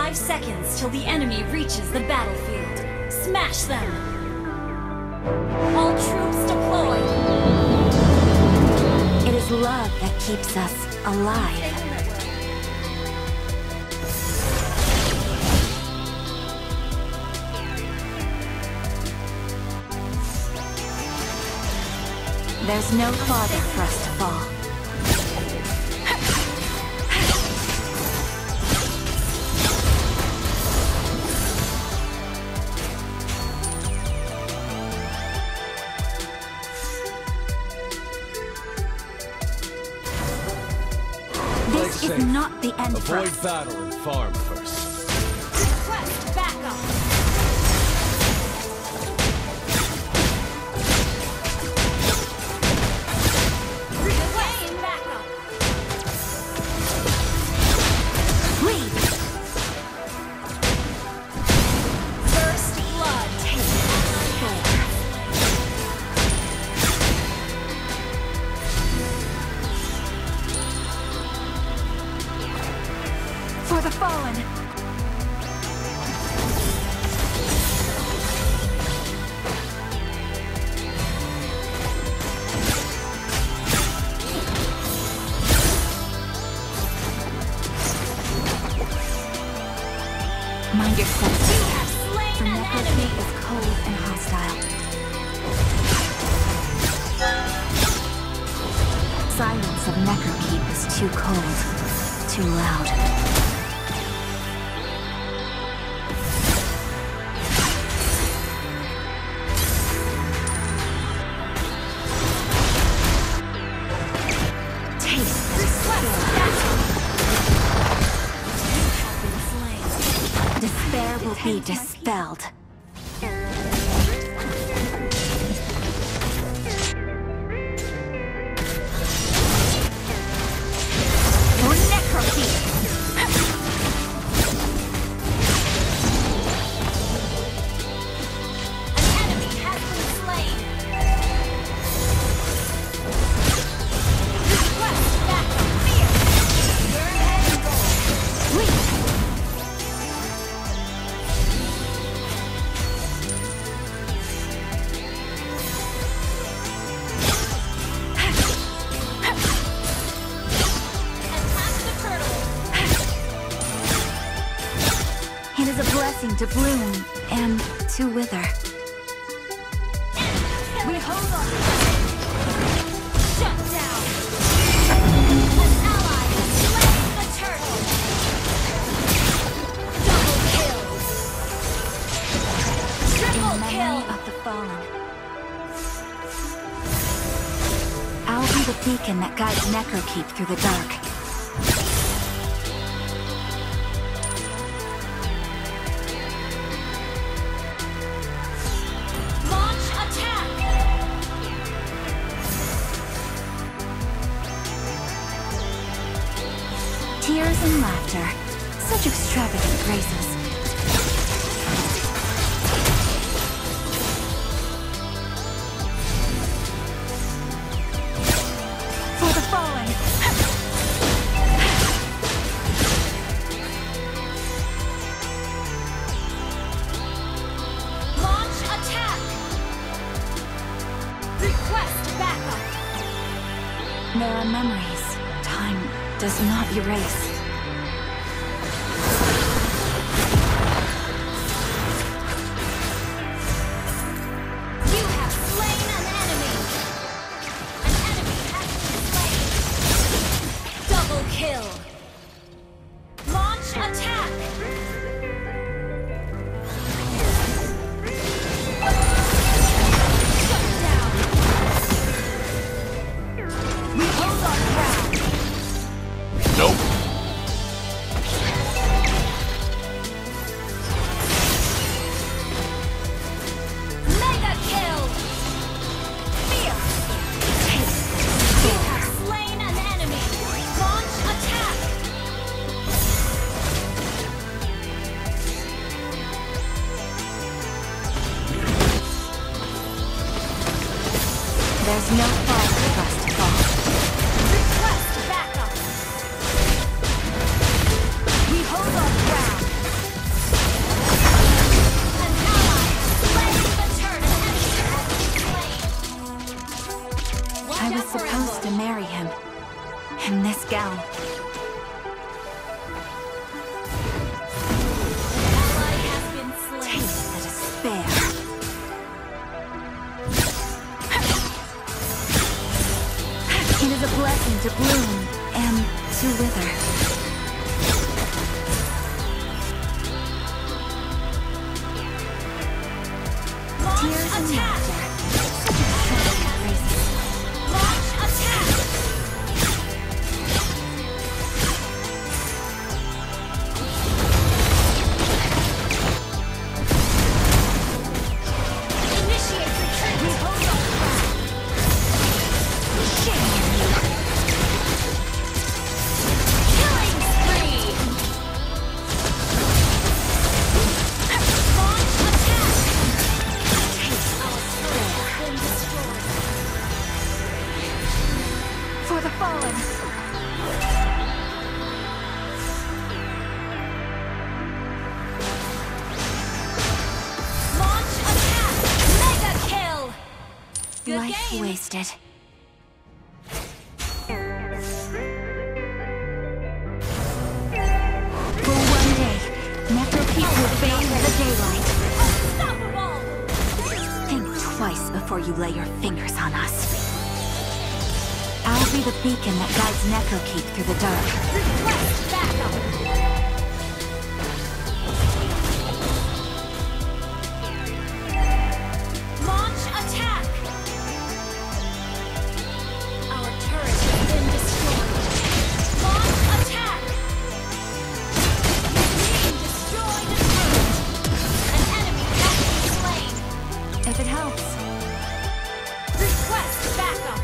5 seconds till the enemy reaches the battlefield. Smash them! All troops deployed! It is love that keeps us alive. There's no farther for us to fall. This is not the end for us. Avoid battle and farm first. Request backup! Requesting backup! Lead! First blood! For the fallen! Mind yourself. You have slain The an necrokeep enemy! is cold and hostile. Silence of necrokeep is too cold, too loud. Taste the Request despair. backup! You have been slain. Despair will be dispelled. For necrokeep! An enemy has been slain. Request backup! Fear! Burn and roll. Lead! Attack the turtle! It is a blessing to bloom and to wither. We hold on. Shut down. An ally has slain the turtle. Double kill. In Triple memory kill. of the fallen. I'll be the beacon that guides necrokeep through the dark. Launch attack. Tears and laughter. Such extravagant graces. For the fallen! Launch attack. Request backup. There are memories time does not erase. You have slain an enemy. An enemy has been slain. Double kill. Launch attack. Shut down. We hold our ground. Nope. Mega kill. Fear. You have slain an enemy. Launch attack. life game. wasted. For one day, Necrokeep will bathe the daylight. Unstoppable! Think twice before you lay your fingers on us. I'll be the beacon that guides Necrokeep through the dark. Request backup! Launch attack! Our turret has been destroyed. Launch attack! Your team destroyed a turret. An enemy has been slain. If it helps. Request backup!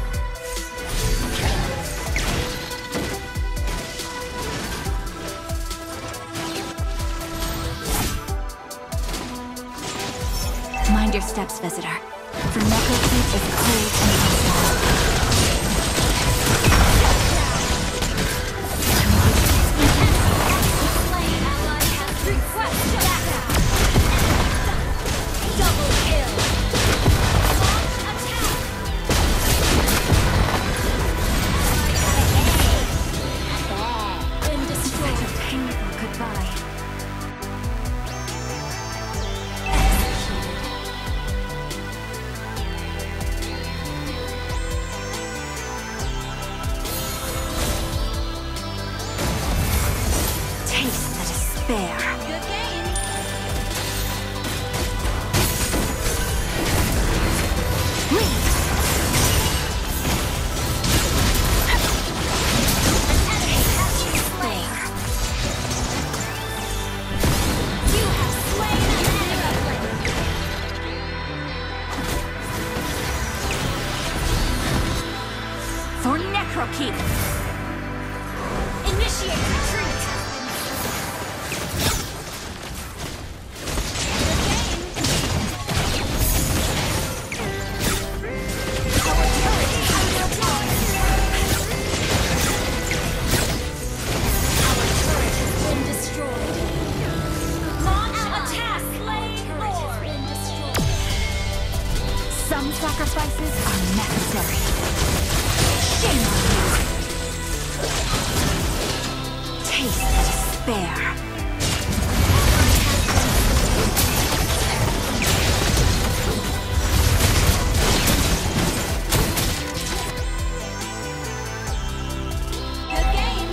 Mind your steps, visitor. For Necrokeep is cold and hostile. Slain ally has request backup! Double kill! Launch attack! Been destroyed. Painful goodbye. Taste the despair. Good game. Leave. An enemy has been slain. You have slain an enemy. For Necrokeep. Initiate retreat. Some sacrifices are necessary. Shame on you! Taste the despair. Good game.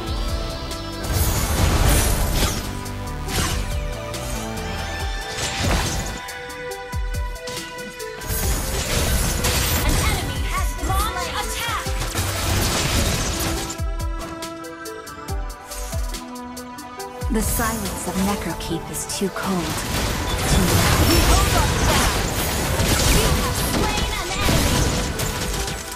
An enemy has been launched attack. The silence of Necrokeep is too cold, too loud. You have slain an enemy.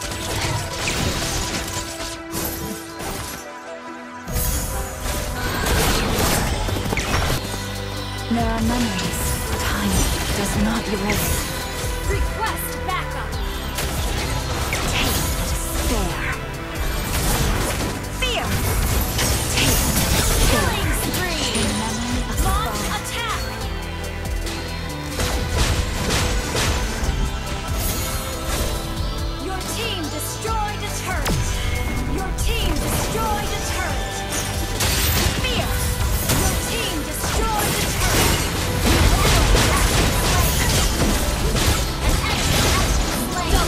There are memories time does not erase. Request backup. Taste the despair. Fear! Taste the despair. Killing spree. In memory of the Launch fallen. attack. Your team destroyed a turret. Your team destroyed a turret. Fear! Your team destroyed a turret. An enemy has been slain.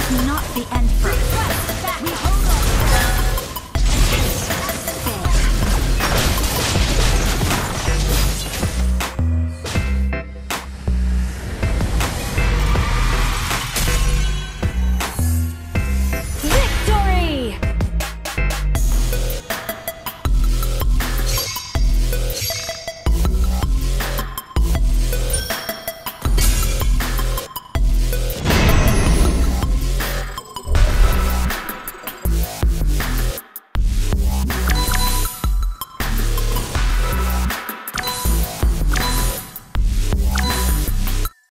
not the end first.